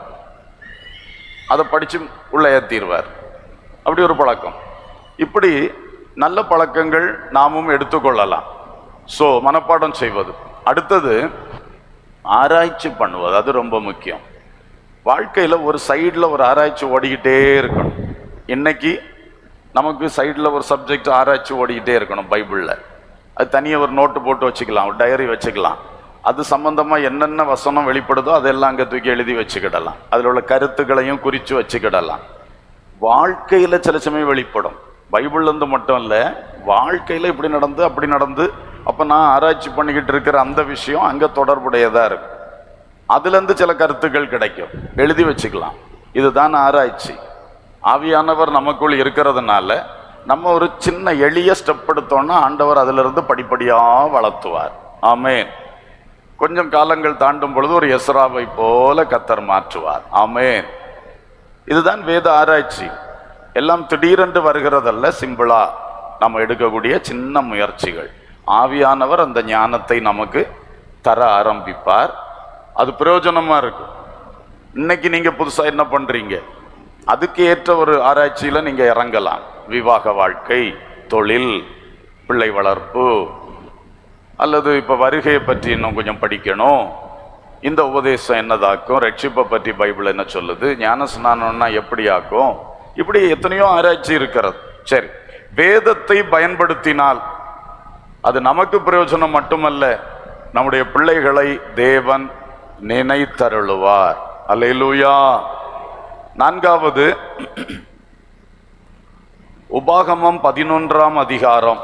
அதை படித்து உள்ள ஏற்றிடுவார். அப்படி ஒரு பழக்கம். இப்படி நல்ல பழக்கங்கள் நாமும் எடுத்துக்கொள்ளலாம். ஸோ மனப்பாடம் செய்வது. அடுத்தது ஆராய்ச்சி பண்ணுவது. அது ரொம்ப முக்கியம். வாழ்க்கையில் ஒரு சைடில் ஒரு ஆராய்ச்சி ஓடிக்கிட்டே இருக்கணும். இன்னைக்கு நமக்கு சைடில் ஒரு சப்ஜெக்ட் ஆராய்ச்சி ஓடிக்கிட்டே இருக்கணும் பைபிளில். அது தனியாக ஒரு நோட்டு போட்டு வச்சுக்கலாம், ஒரு டைரி வச்சுக்கலாம். அது சம்பந்தமாக என்னென்ன வசனம் வெளிப்படுதோ அதெல்லாம் அங்கே தூக்கி எழுதி வச்சுக்கிடலாம். அதில் உள்ள கருத்துக்களையும் குறித்து வச்சுக்கிடலாம். வாழ்க்கையில் சில சமயம் வெளிப்படும். பைபிள்லேருந்து மட்டும் இல்லை, வாழ்க்கையில் இப்படி நடந்து அப்படி நடந்து, அப்போ நான் ஆராய்ச்சி பண்ணிக்கிட்டு இருக்கிற அந்த விஷயம் அங்கே தொடர்புடையதாக இருக்கும். அதுலேருந்து சில கருத்துக்கள் கிடைக்கும், எழுதி வச்சுக்கலாம். இதுதான் ஆராய்ச்சி. ஆவியானவர் நமக்குள் இருக்கிறதுனால நம்ம ஒரு சின்ன எளிய ஸ்டெப் எடுத்தோம்னா ஆண்டவர் அதிலிருந்து படிப்படியாக வளர்த்துவார். ஆமேன். கொஞ்சம் காலங்கள் தாண்டும் பொழுது ஒரு எஸ்ராவை போல கர்த்தர் மாற்றுவார். ஆமேன். இதுதான் வேத ஆராய்ச்சி. எல்லாம் திடீரென்று வருகிறதல்ல, சிம்பிளா நம்ம எடுக்கக்கூடிய சின்ன முயற்சிகள். ஆவியானவர் அந்த ஞானத்தை நமக்கு தர ஆரம்பிப்பார். அது பிரயோஜனமா இருக்கும். இன்னைக்கு நீங்க புதுசா என்ன பண்றீங்க, அதுக்கு ஏற்ற ஒரு ஆராய்ச்சியில நீங்க இறங்கலாம். விவாக வாழ்க்கை, தொழில், பிள்ளை வளர்ப்பு, அல்லது இப்ப வருகையை பற்றி இன்னும் கொஞ்சம் படிக்கணும். இந்த உபதேசம் என்னதாக்கும், ரட்சிப்பை பற்றி பைபிள் என்ன சொல்லுது, ஞான ஸ்நானம்னா எப்படி ஆக்கும், இப்படி எத்தனையோ ஆராய்ச்சி இருக்கிறது. சரி, வேதத்தை பயன்படுத்தினால் அது நமக்கு பிரயோஜனம் மட்டுமல்ல, நம்முடைய பிள்ளைகளை தேவன் நினைத்தருளுவார். அல்லேலூயா. 4வது உபாகமம் 11ஆம் அதிகாரம்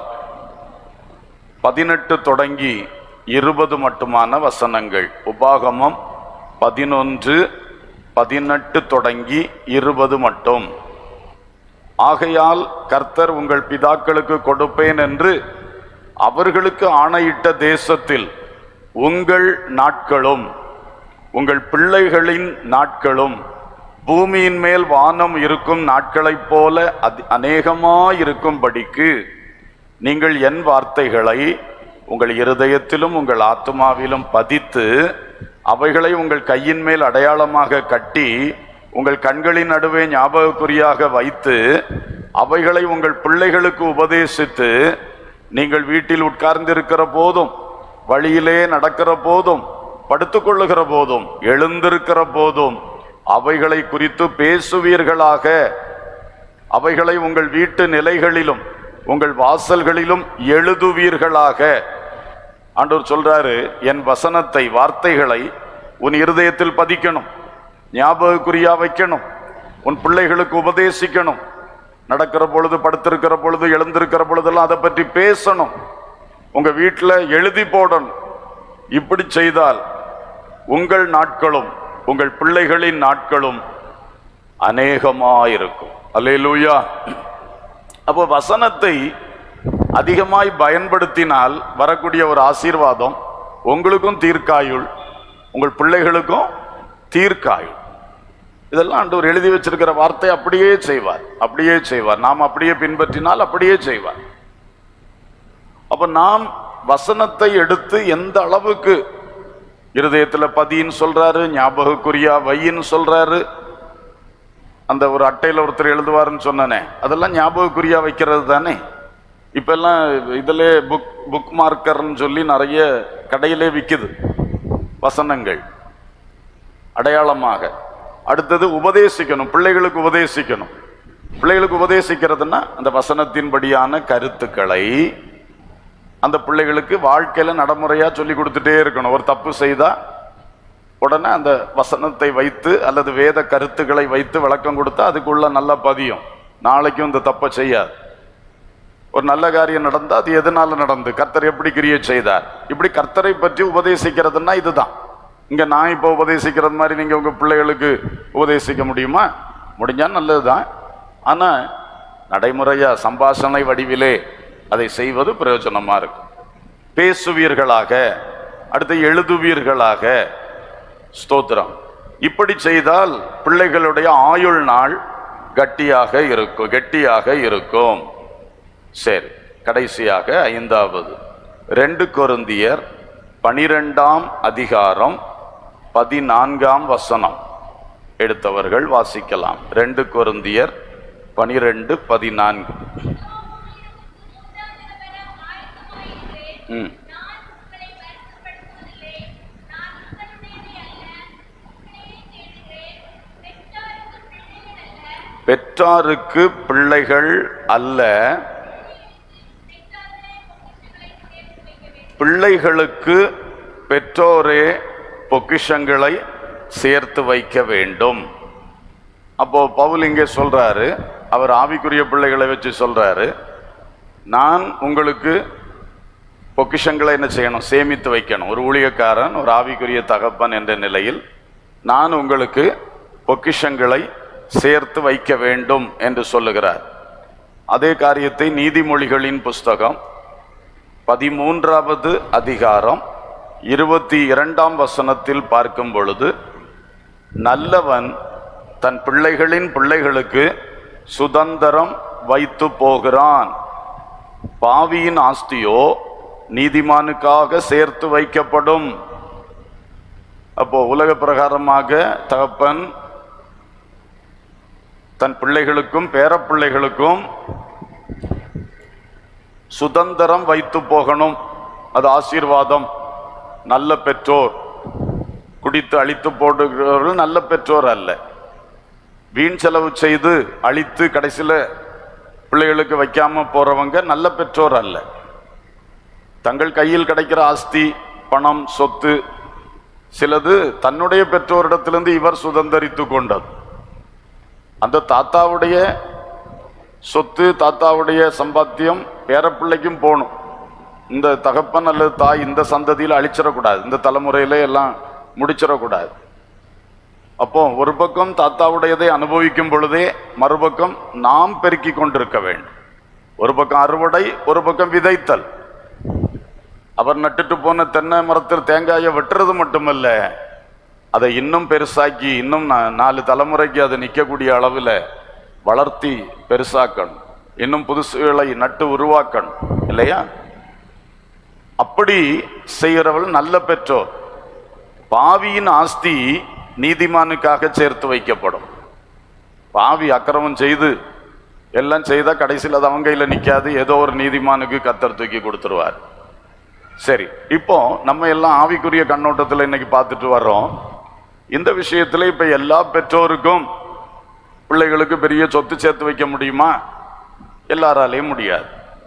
18 தொடங்கி 20 மட்டுமான வசனங்கள். உபாகமம் 11, 18 தொடங்கி 20 மட்டும். ஆகையால் கர்த்தர் உங்கள் பிதாக்களுக்கு கொடுப்பேன் என்று அவர்களுக்கு ஆணையிட்ட தேசத்தில் உங்கள் நாட்களும் உங்கள் பிள்ளைகளின் நாட்களும் பூமியின் மேல் வானம் இருக்கும் நாட்களைப் போல அநேகமாயிருக்கும்படிக்கு நீங்கள் என் வார்த்தைகளை உங்கள் இருதயத்திலும் உங்கள் ஆத்துமாவிலும் பதித்து அவைகளை உங்கள் கையின் மேல் அடையாளமாக கட்டி உங்கள் கண்களின் நடுவே ஞாபகக்குறியாக வைத்து அவைகளை உங்கள் பிள்ளைகளுக்கு உபதேசித்து நீங்கள் வீட்டில் உட்கார்ந்திருக்கிற போதும், வழியிலே நடக்கிற போதும், படுத்துக்கொள்ளுகிற போதும், எழுந்திருக்கிற போதும் அவைகளை குறித்து பேசுவீர்களாக. அவைகளை உங்கள் வீட்டு நிலைகளிலும் உங்கள் வாசல்களிலும் எழுதுவீர்களாக. ஆண்டவர் சொல்றாரு, என் வசனத்தை, வார்த்தைகளை உன் இருதயத்தில் பதிக்கணும், ஞாபகக்குறியா வைக்கணும், உன் பிள்ளைகளுக்கு உபதேசிக்கணும். நடக்கிற பொழுது, படுத்திருக்கிற பொழுது, எழுந்திருக்கிற பொழுதெல்லாம் அதை பற்றி பேசணும், உங்க வீட்டில் எழுதி போடணும். இப்படி செய்தால் உங்கள் நாட்களும் உங்கள் பிள்ளைகளின் நாட்களும் அநேகமாயிருக்கும். அல்லேலூயா. அப்போ வசனத்தை அதிகமாய் பயன்படுத்தினால் வரக்கூடிய ஒரு ஆசீர்வாதம் உங்களுக்கும் தீர்க்காயுள், உங்கள் பிள்ளைகளுக்கும் தீர்க்காயுள். இதெல்லாம் ஆண்டவர் எழுதி வச்சிருக்கிற வார்த்தை அப்படியே செய்வார், அப்படியே செய்வார். நாம் அப்படியே பின்பற்றினால் அப்படியே செய்வார். அப்ப நாம் வசனத்தை எடுத்து எந்த அளவுக்கு இருதயத்துல பதின்னு சொல்றாரு, ஞாபகக்குரியா வையின்னு சொல்றாரு. அந்த ஒரு அட்டையில ஒருத்தர் எழுதுவாருன்னு சொன்னனே, அதெல்லாம் ஞாபகக்குரியா வைக்கிறது தானே. இப்ப எல்லாம் இதுல புக் மார்க்கர்ன்னு சொல்லி நிறைய கடையிலே விற்குது வசனங்கள் அடையாளமாக. அடுத்தது உபதேசிக்கணும், பிள்ளைகளுக்கு உபதேசிக்கணும். பிள்ளைகளுக்கு உபதேசிக்கிறதுனா அந்த வசனத்தின்படியான கருத்துக்களை அந்த பிள்ளைகளுக்கு வாழ்க்கையில நடைமுறையா சொல்லி கொடுத்துட்டே இருக்கணும். ஒரு தப்பு செய்தா உடனே அந்த வசனத்தை வைத்து அல்லது வேத கருத்துக்களை வைத்து விளக்கம் கொடுத்தா அதுக்குள்ள நல்ல பதியும், நாளைக்கும் இந்த தப்பை செய்யாது. ஒரு நல்ல காரியம் நடந்தா அது எதனால நடந்து, கர்த்தர் எப்படி கிரியை செய்தார், இப்படி கர்த்தரை பற்றி உபதேசிக்கிறதுனா இதுதான். இங்க நான் இப்போ உபதேசிக்கிறது மாதிரி நீங்க உங்க பிள்ளைகளுக்கு உபதேசிக்க முடியுமா? முடிஞ்சா நல்லதுதான். ஆனா நடைமுறையா சம்பாஷணை வடிவிலே அதை செய்வது பிரயோஜனமா இருக்கும். பேசுவீர்களாக, அடுத்து எழுதுவீர்களாக. ஸ்தோத்திரம். இப்படி செய்தால் பிள்ளைகளுடைய ஆயுள் நாள் கெட்டியாக இருக்கும். சரி, கடைசியாக 5வது 2 கொரிந்தியர் 12ஆம் அதிகாரம் 14ஆம் வசனம் எடுத்தவர்கள் வாசிக்கலாம். 2 கொரிந்தியர் 12:14. பெற்றாருக்கு பிள்ளைகள் அல்ல, பிள்ளைகளுக்கு பெற்றோரே பொக்கிஷங்களை சேர்த்து வைக்க வேண்டும். அப்போ பவுல் இங்கே சொல்றாரு, அவர் ஆவிக்குரிய பிள்ளைகளை வச்சு சொல்றாரு, நான் உங்களுக்கு பொக்கிஷங்களை என்ன செய்யணும், சேமித்து வைக்கணும். ஒரு ஊழியக்காரன், ஒரு ஆவிக்குரிய தகப்பன் என்ற நிலையில் நான் உங்களுக்கு பொக்கிஷங்களை சேர்த்து வைக்க வேண்டும் என்று சொல்லுகிறார். அதே காரியத்தை நீதிமொழிகளின் புஸ்தகம் 13வது அதிகாரம் 22ஆம் வசனத்தில் பார்க்கும் பொழுது, நல்லவன் தன் பிள்ளைகளின் பிள்ளைகளுக்கு சுதந்திரம் வைத்து போகிறான், பாவியின் ஆஸ்தியோ நீதிமானுக்காக சேர்த்து வைக்கப்படும். அப்போ உலக பிரகாரமாக தகப்பன் தன் பிள்ளைகளுக்கும் பேரப்பிள்ளைகளுக்கும் சுதந்திரம் வைத்து போகணும். அது ஆசீர்வாதம். நல்ல பெற்றோர், குடித்து அழித்து போடுகிறவர்கள் நல்ல பெற்றோர் அல்ல. வீண் செலவு செய்து அழித்து கடைசியில் பிள்ளைகளுக்கு வைக்காம போறவங்க நல்ல பெற்றோர் அல்ல. தங்கள் கையில் கிடைக்கிற ஆஸ்தி, பணம், சொத்து சிலது தன்னுடைய பெற்றோரிடத்திலிருந்து இவர் சுதந்திரித்து கொண்டது. அந்த தாத்தாவுடைய சொத்து, தாத்தாவுடைய சம்பாத்தியம் பேரப்பிள்ளைக்கும் போகணும். இந்த தகப்பன் அல்லது தாய் இந்த சந்ததியில் அழிச்சிடக்கூடாது, இந்த தலைமுறையில எல்லாம் முடிச்சிடக்கூடாது. அப்போ ஒரு பக்கம் தாத்தாவுடையதை அனுபவிக்கும் பொழுதே மறுபக்கம் நாம் பெருக்கி கொண்டிருக்க வேண்டும். ஒரு பக்கம் அறுவடை, ஒரு பக்கம் விதைத்தல். அவர் நட்டுட்டு போன தென்னை மரத்தில் தேங்காயை வெட்டுறது மட்டுமல்ல, அதை இன்னும் பெருசாக்கி இன்னும் 4 தலைமுறைக்கு அதை நிற்கக்கூடிய அளவில் வளர்த்தி பெருசாக்கணும், இன்னும் புதுசுகளை நட்டு உருவாக்கணும் இல்லையா? அப்படி செய்கிறவள் நல்ல பெற்றோர். பாவியின் ஆஸ்தி நீதிமானுக்காக சேர்த்து வைக்கப்படும். பாவி அக்கிரமம் செய்து எல்லாம் செய்தா கடைசியில் அது அவங்க கையில் நிற்காது, ஏதோ ஒரு நீதிமானுக்கு கர்த்தர் தூக்கி கொடுத்துருவார். சரி, இப்போ நம்ம எல்லாம் ஆவிக்குரிய கண்ணோட்டத்தில் இன்னைக்கு பார்த்துட்டு வர்றோம். இந்த விஷயத்துல இப்ப எல்லா பெற்றோருக்கும் பிள்ளைகளுக்கு பெரிய சொத்து சேர்த்து வைக்க முடியுமா? எல்லாராலையும் முடியாது.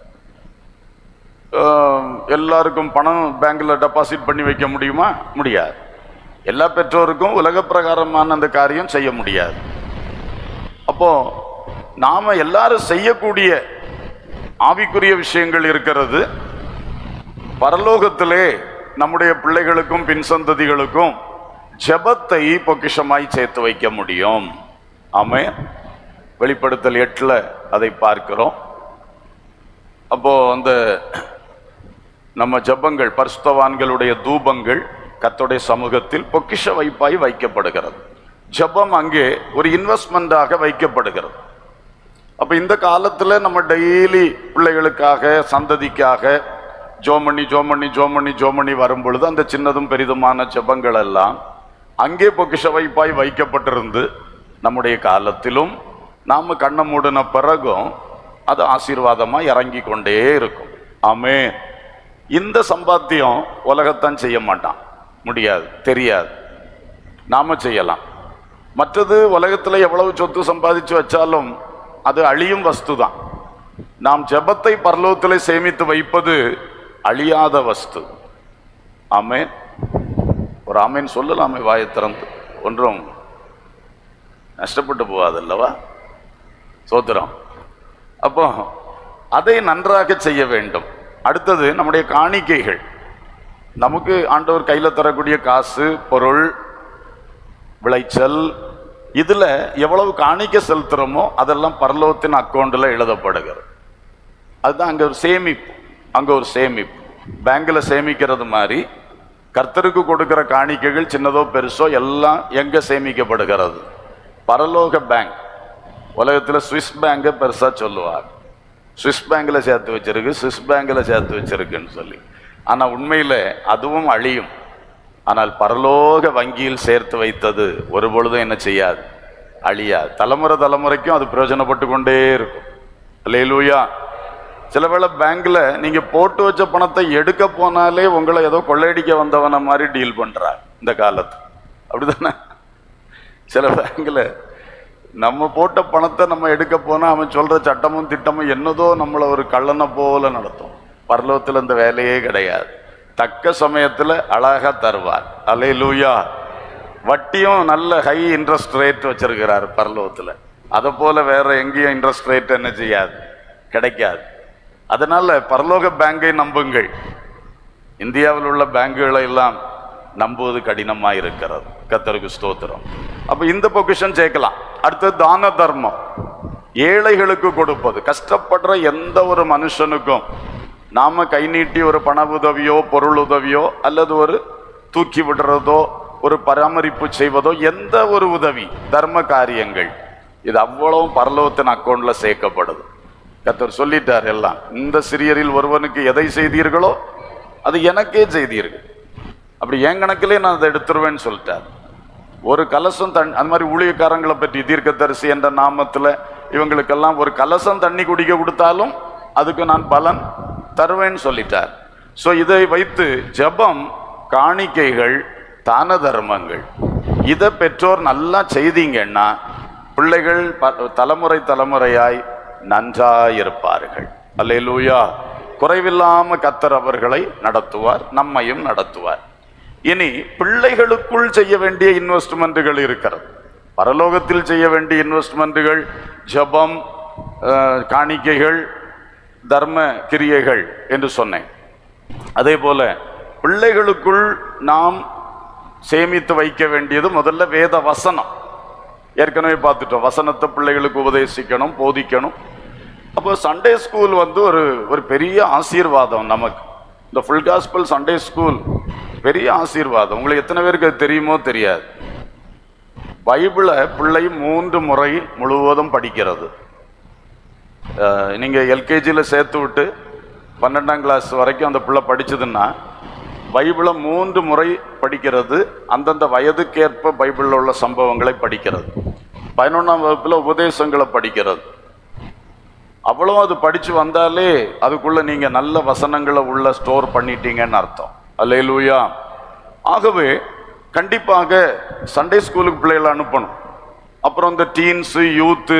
எல்லாருக்கும் பணம் பேங்க்ல டெபாசிட் பண்ணி வைக்க முடியுமா? முடியாது. எல்லா பெற்றோருக்கும் உலக பிரகாரமான அந்த காரியம் செய்ய முடியாது. அப்போ நாம எல்லாரும் செய்யக்கூடிய ஆவிக்குரிய விஷயங்கள் இருக்கிறது. பரலோகத்திலே நம்முடைய பிள்ளைகளுக்கும் பின் சந்ததிகளுக்கும் ஜெபத்தை பொக்கிஷமாய் சேர்த்து வைக்க முடியும். ஆமென். வெளிப்படுத்தல் 8 அதை பார்க்கிறோம். அப்போ அந்த நம்ம ஜபங்கள் பரிசுத்தவான்களுடைய தூபங்கள் கர்த்தருடைய சமூகத்தில் பொக்கிஷ வைப்பாய் வைக்கப்படுகிறது. ஜபம் அங்கே ஒரு இன்வெஸ்ட்மெண்டாக வைக்கப்படுகிறது. அப்ப இந்த காலத்துல நம்ம டெய்லி பிள்ளைகளுக்காக சந்ததிக்காக ஜோமணி வரும் பொழுது அந்த சின்னதும் பெரிதுமான ஜபங்கள் எல்லாம் அங்கே பொக்கிஷ வைப்பாய் வைக்கப்பட்டிருந்து நம்முடைய காலத்திலும் நாம கண்ணை மூடின பிறகும் அது ஆசீர்வாதமா இறங்கி கொண்டே இருக்கும். ஆமே. இந்த சம்பாத்தியம் உலகத்தான் செய்ய மாட்டான், முடியாது, தெரியாது. நாம செய்யலாம். மற்றது உலகத்துல எவ்வளவு சொத்து சம்பாதிச்சு வச்சாலும் அது அழியும் வஸ்து தான். நாம் ஜெபத்தை பரலோகத்திலே சேமித்து வைப்பது அழியாத வஸ்து. ஆமென். ஒரு ஆமேன் சொல்லலாமே வாயை திறந்து, ஒன்றும் நஷ்டப்பட்டு போகாதல்லவா? சோத்திரம். அப்போ அதை நன்றாக செய்ய வேண்டும். அடுத்தது நம்முடைய காணிக்கைகள். நமக்கு ஆண்டவர் கையில தரக்கூடிய காசு, பொருள், விளைச்சல், இதுல எவ்வளவு காணிக்கை செலுத்துறோமோ அதெல்லாம் பரலோகத்தின் அக்கௌண்ட்ல எழுதப்படுகிறது. அதுதான் அங்க ஒரு சேமிப்பு. அங்க ஒரு சேமிப்பு பேங்க்ல சேமிக்கிறது மாதிரி கர்த்தருக்கு கொடுக்கிற காணிக்கைகள் சின்னதோ பெருசோ எல்லாம் எங்க சேமிக்கப்படுகிறது? பரலோக பேங்க். உலகத்துல சுவிஸ் பேங்க பெருசா சொல்லுவாங்க, சுவிஸ் பேங்க்ல சேர்த்து வச்சிருக்கு, சுவிஸ் பேங்க்ல சேர்த்து வச்சிருக்குன்னு சொல்லி. ஆனா உண்மையில அதுவும் அழியும். ஆனால் பரலோக வங்கியில் சேர்த்து வைத்தது ஒரு பொழுதும் என்ன செய்யாது? அழியாது. தலைமுறைக்கும் அது பிரயோஜனப்பட்டு கொண்டே இருக்கும். அல்லேலூயா. சில வேளை பேங்க்ல நீங்க போட்டு வச்ச பணத்தை எடுக்க போனாலே உங்களை ஏதோ கொள்ளையடிக்க வந்தவன மாதிரி டீல் பண்றாங்க இந்த காலத்து. அப்படிதானே? சில பேங்க்ல நம்ம போட்ட பணத்தை நம்ம எடுக்க போனா அவன் சொல்ற சட்டமும் திட்டமும் என்னதோ நம்மளை ஒரு கள்ளனை போல நடத்தும். பரலோகத்துல இந்த வேலையே கிடையாது. தக்க சமயத்துல அழகா தருவார். அல்லேலூயா. வட்டியும் நல்ல ஹை இன்ட்ரெஸ்ட் ரேட் வச்சிருக்கிறார் பரலோகத்துல. அதை போல வேற எங்கேயும் இன்ட்ரெஸ்ட் ரேட் என்ன செய்யாது? கிடைக்காது. அதனால பரலோக பேங்கை நம்புங்கள். இந்தியாவில் உள்ள பேங்குகளை எல்லாம் நம்புவது கடினமா இருக்கிறது. கர்த்தருக்கு ஸ்தோத்திரம். அப்ப இந்த பொசிஷன் சேர்க்கலாம். அடுத்தது தான தர்மம். ஏழைகளுக்கு கொடுப்பது. கஷ்டப்படுற எந்த ஒரு மனுஷனுக்கும் நாம கை நீட்டி ஒரு பண உதவியோ பொருள் உதவியோ அல்லது ஒரு தூக்கி விடுறதோ ஒரு பராமரிப்பு செய்வதோ எந்த ஒரு உதவி தர்ம காரியங்கள் இது அவ்வளவும் பரலோகத்தின் அக்கௌண்ட்ல சேர்க்கப்படுது. கர்த்தர் சொல்லிட்டார் எல்லாம். இந்த சிறியரில் ஒருவனுக்கு எதை செய்தீர்களோ அது எனக்கே செய்தீர்கள். அப்படி என் கணக்கிலே நான் அதை எடுத்துருவேன்னு சொல்லிட்டார். ஒரு கலசம் தண்ணி, அந்த மாதிரி ஊழியக்காரங்களை பற்றி தீர்க்கதரிசி என்ற நாமத்துல இவங்களுக்கெல்லாம் ஒரு கலசம் தண்ணி குடிக்க கொடுத்தாலும் அதுக்கு நான் பலன் தருவேன்னு சொல்லிட்டார். சோ இதை வைத்து ஜெபம், காணிக்கைகள், தான தர்மங்கள் இதை பெற்றோர் நல்லா செய்தீங்கன்னா பிள்ளைகள் தலைமுறையாய் நன்றாயிருப்பார்கள். அல்லேலூயா. குறைவில்லாம கர்த்தர் அவர்களை நடத்துவார், நம்மையும் நடத்துவார். இனி பிள்ளைகளுக்குள் செய்ய வேண்டிய இன்வெஸ்ட்மெண்ட்டுகள் இருக்கிறது. பரலோகத்தில் செய்ய வேண்டிய இன்வெஸ்ட்மெண்ட்டுகள் ஜெபம், காணிக்கைகள், தர்ம கிரியைகள் என்று சொன்னேன். அதே போல பிள்ளைகளுக்குள் நாம் சேமித்து வைக்க வேண்டியது முதல்ல வேத வசனம். ஏற்கனவே பார்த்துட்டோம். வசனத்தை பிள்ளைகளுக்கு உபதேசிக்கணும், போதிக்கணும். அப்போ சண்டே ஸ்கூல் ஒரு பெரிய ஆசீர்வாதம் நமக்கு. இந்த ஃபுல் காஸ்பல் சண்டே ஸ்கூல் பெரிய ஆசீர்வாதம். உங்களுக்கு எத்தனை பேருக்கு அது தெரியுமோ தெரியாது. பைபிளை பிள்ளை 3 முறை முழுவதும் படிக்கிறது. நீங்க எல்கேஜியில் சேர்த்து விட்டு 12ஆம் கிளாஸ் வரைக்கும் அந்த பிள்ளை படிச்சதுன்னா பைபிளை 3 முறை படிக்கிறது. அந்தந்த வயதுக்கேற்ப பைபிளில் உள்ள சம்பவங்களை படிக்கிறது. 11ஆம் வகுப்புல உபதேசங்களை படிக்கிறது. அவ்வளோ அது படிச்சு வந்தாலே அதுக்குள்ள நீங்க நல்ல வசனங்களை உள்ள ஸ்டோர் பண்ணிட்டீங்கன்னு அர்த்தம். அல்லேலூயா. ஆகவே கண்டிப்பாக சண்டே ஸ்கூலுக்கு பிள்ளைகளை அனுப்பணும். அப்புறம் இந்த டீன்ஸு, யூத்து,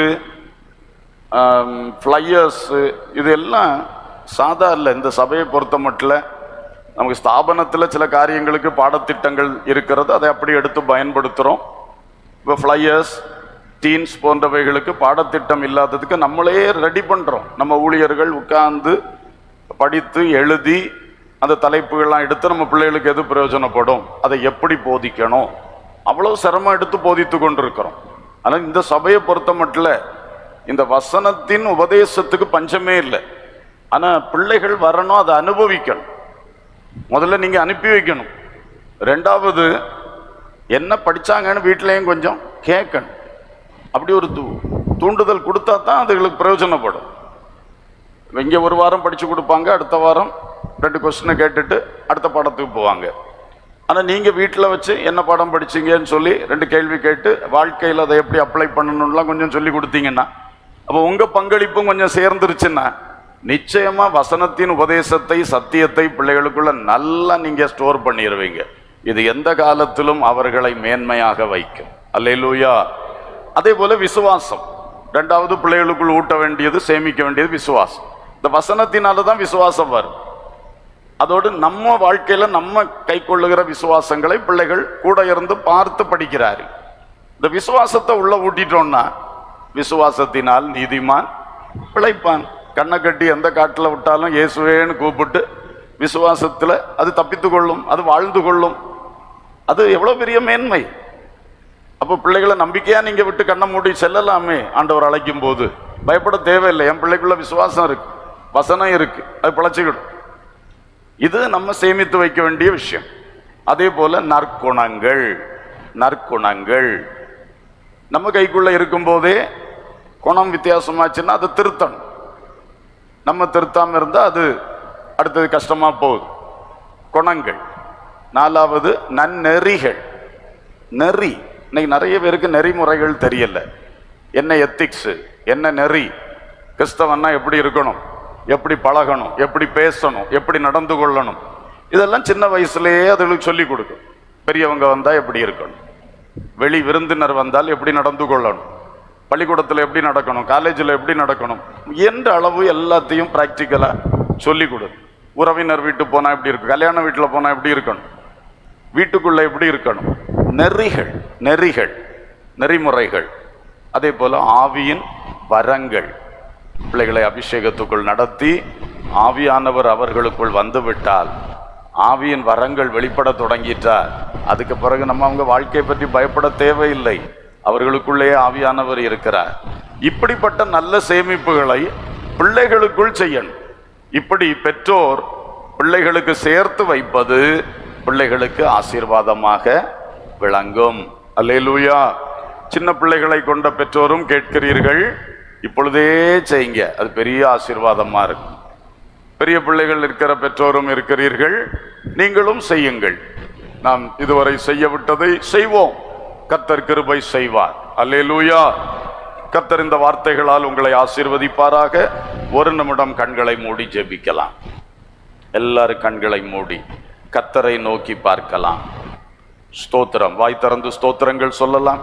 ஃப்ளையர்ஸ் இதெல்லாம் சாதா இல்லை. இந்த சபையை பொறுத்த மட்டும் நமக்கு ஸ்தாபனத்தில் சில காரியங்களுக்கு பாடத்திட்டங்கள் இருக்கிறது, அதை அப்படி எடுத்து பயன்படுத்துகிறோம். இப்போ ஃப்ளையர்ஸ், டீன்ஸ் போன்றவைகளுக்கு பாடத்திட்டம் இல்லாததுக்கு நம்மளே ரெடி பண்ணுறோம். நம்ம ஊழியர்கள் உட்கார்ந்து படித்து எழுதி அந்த தலைப்புகள்லாம் எடுத்து நம்ம பிள்ளைகளுக்கு எது பிரயோஜனப்படும், அதை எப்படி போதிக்கணும், அவ்வளோ சிரமம் எடுத்து போதித்து கொண்டிருக்கிறோம். ஆனால் இந்த சபையை பொறுத்த மட்டும் இந்த வசனத்தின் உபதேசத்துக்கு பஞ்சமே இல்லை. ஆனா பிள்ளைகள் வரணும், அதை அனுபவிக்கணும். முதல்ல நீங்க அனுப்பி வைக்கணும். ரெண்டாவது, என்ன படிச்சாங்கன்னு வீட்டிலையும் கொஞ்சம் கேட்கணும். அப்படி ஒரு தூண்டுதல் கொடுத்தா தான் அதுகளுக்கு பிரயோஜனப்படும். இங்கே ஒரு வாரம் படிச்சு கொடுப்பாங்க, அடுத்த வாரம் 2 கொஸ்டினை கேட்டுட்டு அடுத்த பாடத்துக்கு போவாங்க. ஆனால் நீங்கள் வீட்டில் வச்சு என்ன பாடம் படிச்சிங்கன்னு சொல்லி 2 கேள்வி கேட்டு வாழ்க்கையில் அதை எப்படி அப்ளை பண்ணணும்லாம் கொஞ்சம் சொல்லி கொடுத்தீங்கன்னா, அப்போ உங்கள் பங்களிப்பும் கொஞ்சம் சேர்ந்துருச்சுன்னா நிச்சயமாக வசனத்தின் உபதேசத்தை, சத்தியத்தை பிள்ளைகளுக்குள்ள நல்லா நீங்கள் ஸ்டோர் பண்ணிடுவீங்க. இது எந்த காலத்திலும் அவர்களை மேன்மையாக வைக்கும். அல்லேலூயா. அதே போல விசுவாசம், 2வது பிள்ளைகளுக்குள் ஊட்ட வேண்டியது, சேமிக்க வேண்டியது விசுவாசம். இந்த வசனத்தினால தான் விசுவாசம் வரும். அதோடு நம்ம வாழ்க்கையில நம்ம கை கொள்ளுகிற விசுவாசங்களை பிள்ளைகள் கூட இருந்து பார்த்து படிக்கிறாரு. இந்த விசுவாசத்தை உள்ள ஊட்டிட்டோம்னா விசுவாசத்தினால் நீதிமான் பிழைப்பான். கண்ணை கட்டி எந்த காட்டில் விட்டாலும் இயேசுவேன்னு கூப்பிட்டு விசுவாசத்தில் அது தப்பித்து கொள்ளும், அது வாழ்ந்து கொள்ளும். அது எவ்வளோ பெரிய மேன்மை. அப்போ பிள்ளைகளை நம்பிக்கையா நீங்க விட்டு கண்ணை மூடி செல்லலாமே. ஆண்டவர் அழைக்கும் போது பயப்பட தேவையில்லை. என் பிள்ளைக்குள்ள விசுவாசம் இருக்கு, வசனம் இருக்கு, அது பிழைச்சிக்கிடும். இது நம்ம சேமித்து வைக்க வேண்டிய விஷயம். அதே போல நற்குணங்கள், நற்குணங்கள் நம்ம கைக்குள்ள இருக்கும் போதே குணம் வித்தியாசமாச்சுன்னா அதை திருத்தணும். நம்ம திருத்தாம இருந்தா அது அடுத்தது கஷ்டமா போகுது. குணங்கள். 4வது நன்னெறிகள். நெறி, இன்னைக்கு நிறைய பேருக்கு நெறிமுறைகள் தெரியல. என்ன எத்திக்ஸ், என்ன நெறி, கிறிஸ்தவன்னா எப்படி இருக்கணும், எப்படி பழகணும், எப்படி பேசணும், எப்படி நடந்து கொள்ளணும், இதெல்லாம் சின்ன வயசுலேயே அதுகளுக்கு சொல்லி கொடுக்கும். பெரியவங்க வந்தா எப்படி இருக்கணும், வெளி விருந்தினர் வந்தால் எப்படி நடந்து கொள்ளணும், பள்ளிக்கூடத்தில் எப்படி நடக்கணும், காலேஜில் எப்படி நடக்கணும் என்ற அளவு எல்லாத்தையும் பிராக்டிக்கலா சொல்லி கொடு. உறவினர் வீட்டு போனா எப்படி இருக்கும், கல்யாண வீட்டில் போனா எப்படி இருக்கணும், வீட்டுக்குள்ள எப்படி இருக்கணும், நெறிகள், நெறிகள், நெறிமுறைகள். அதே போல ஆவியின் வரங்கள். பிள்ளைகளை அபிஷேகத்துக்குள் நடத்தி ஆவியானவர் அவர்களுக்குள் வந்துவிட்டால், ஆவியின் வரங்கள் வெளிப்பட தொடங்கிட்டார், அதுக்கு பிறகு நம்ம அவங்க வாழ்க்கையை பற்றி பயப்பட தேவையில்லை. அவர்களுக்குள்ளே ஆவியானவர் இருக்கிறார். இப்படிப்பட்ட நல்ல சேமிப்புகளை பிள்ளைகளுக்குள் செய்யணும். இப்படி பெற்றோர் பிள்ளைகளுக்கு சேர்த்து வைப்பது பிள்ளைகளுக்கு ஆசீர்வாதமாக விளங்கும். அல்லேலூயா. சின்ன பிள்ளைகளை கொண்ட பெற்றோரும் கேட்கிறீர்கள், இப்பொழுதே செய்யுங்க, அது பெரிய ஆசீர்வாதமா இருக்கும். பெரிய பிள்ளைகள் இருக்கிற பெற்றோரும் இருக்கிறீர்கள், நீங்களும் செய்யுங்கள். நாம் இதுவரை செய்ய விட்டதை செய்வோம், கர்த்தர் கிருபை செய்வார். அல்லேலூயா. கர்த்தர் இந்த வார்த்தைகளால் உங்களை ஆசீர்வதிப்பாராக. 1 நிமிடம் கண்களை மூடி ஜெபிக்கலாம். எல்லாரும் கண்களை மூடி கர்த்தரை நோக்கி பார்க்கலாம். ஸ்தோத்திரம், வாய் திறந்து ஸ்தோத்திரங்கள் சொல்லலாம்.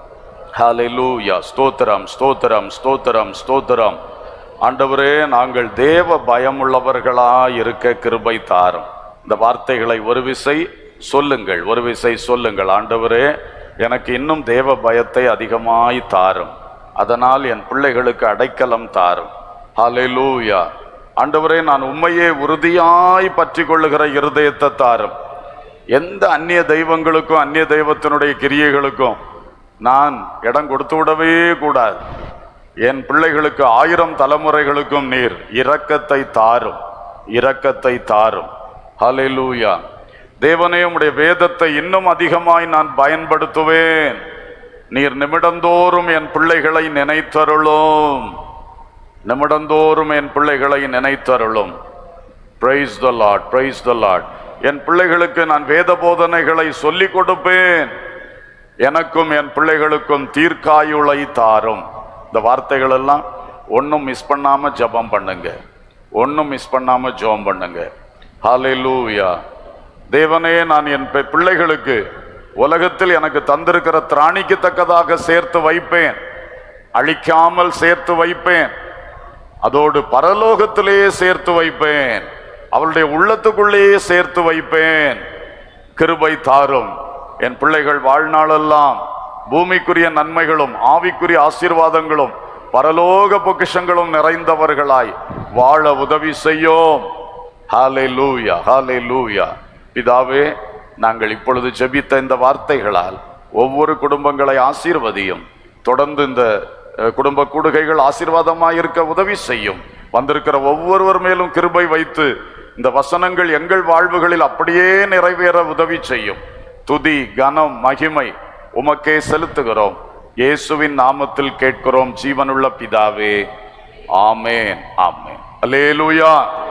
ஹல்லேலூயா. ஸ்தோத்திரம், ஸ்தோத்திரம், ஸ்தோத்திரம், ஸ்தோத்திரம். ஆண்டவரே, நாங்கள் தேவ பயமுள்ளவர்களாய் இருக்க கிருபை தாரும். இந்த வார்த்தைகளை ஒரு விசை சொல்லுங்கள், ஒரு விசை சொல்லுங்கள். ஆண்டவரே, எனக்கு இன்னும் தேவ பயத்தை அதிகமாய் தாரும், அதனால் என் பிள்ளைகளுக்கு அடைக்கலம் தாரும். ஹல்லேலூயா. ஆண்டவரே, நான் உம்மையே உறுதியாய் பற்றி கொள்ளுகிற இருதயத்தை தாரும். எந்த அந்நிய தெய்வங்களுக்கும் அந்நிய தெய்வத்தினுடைய கிரியைகளுக்கும் நான் இடம் கொடுத்து விடவே கூடாது. என் பிள்ளைகளுக்கு 1000 தலைமுறைகளுக்கும் நீர் இரக்கத்தை தாரும், இரக்கத்தை தாரும். ஹல்லேலூயா. தேவனே, உம்முடைய வேதத்தை இன்னும் அதிகமாய் நான் பயன்படுத்துவேன். நீர் நிமிடந்தோறும் என் பிள்ளைகளை நினைத்தருளும், நிமிடந்தோறும் என் பிள்ளைகளை நினைத்தருளும். Praise the Lord, praise the Lord. என் பிள்ளைகளுக்கு நான் வேத போதனைகளை சொல்லிக் கொடுப்பேன். எனக்கும் என் பிள்ளைகளுக்கும் தீர்க்காயுளை தாரும். இந்த வார்த்தைகள் எல்லாம் ஒன்றும் மிஸ் பண்ணாம ஜெபம் பண்ணுங்க, ஒன்றும் மிஸ் பண்ணாம ஜெபம் பண்ணுங்க. ஹல்லேலூயா. தேவனே, நான் என் பிள்ளைகளுக்கு உலகத்தில் எனக்கு தந்திருக்கிற திராணிக்கு தக்கதாக சேர்த்து வைப்பேன், அழிக்காமல் சேர்த்து வைப்பேன், அதோடு பரலோகத்திலேயே சேர்த்து வைப்பேன், அவளுடைய உள்ளத்துக்குள்ளேயே சேர்த்து வைப்பேன். கிருபை தாரும். என் பிள்ளைகள் வாழ்நாளெல்லாம் பூமிக்குரிய நன்மைகளும் ஆவிக்குரிய ஆசீர்வாதங்களும் பரலோக பொக்கிஷங்களும் நிறைந்தவர்களாய் வாழ உதவி செய்யும். ஹல்லேலூயா, ஹல்லேலூயா. பிதாவே, நாங்கள் இப்பொழுது ஜெபித்த இந்த வார்த்தைகளால் ஒவ்வொரு குடும்பங்களை ஆசீர்வதியும். தொடர்ந்து இந்த குடும்ப கூடுகைகள் ஆசீர்வாதமாய் இருக்க உதவி செய்யும். வந்திருக்கிற ஒவ்வொருவர் மேலும் கிருபை வைத்து இந்த வசனங்கள் எங்கள் வாழ்வுகளில் அப்படியே நிறைவேற உதவி செய்யும். துதி கனம் மகிமை உமக்கே செலுத்துகிறோம். இயேசுவின் நாமத்தில் கேட்கிறோம் ஜீவனுள்ள பிதாவே, ஆமேன் ஆமேன். அல்லேலூயா.